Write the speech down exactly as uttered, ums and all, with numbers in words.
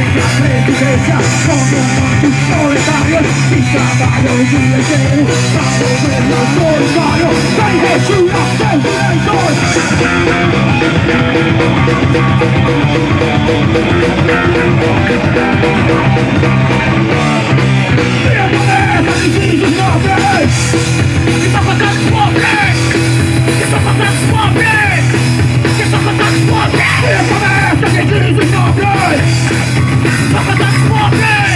a presidência, comandante proletário que trabalha o dia inteiro pra governo solitário, sem retiração de eleições. Minha promessa de vídeos nobres que só contra os pobres, que só contra os pobres, que só contra os pobres. Minha promessa de vídeos nobres só contra os pobres.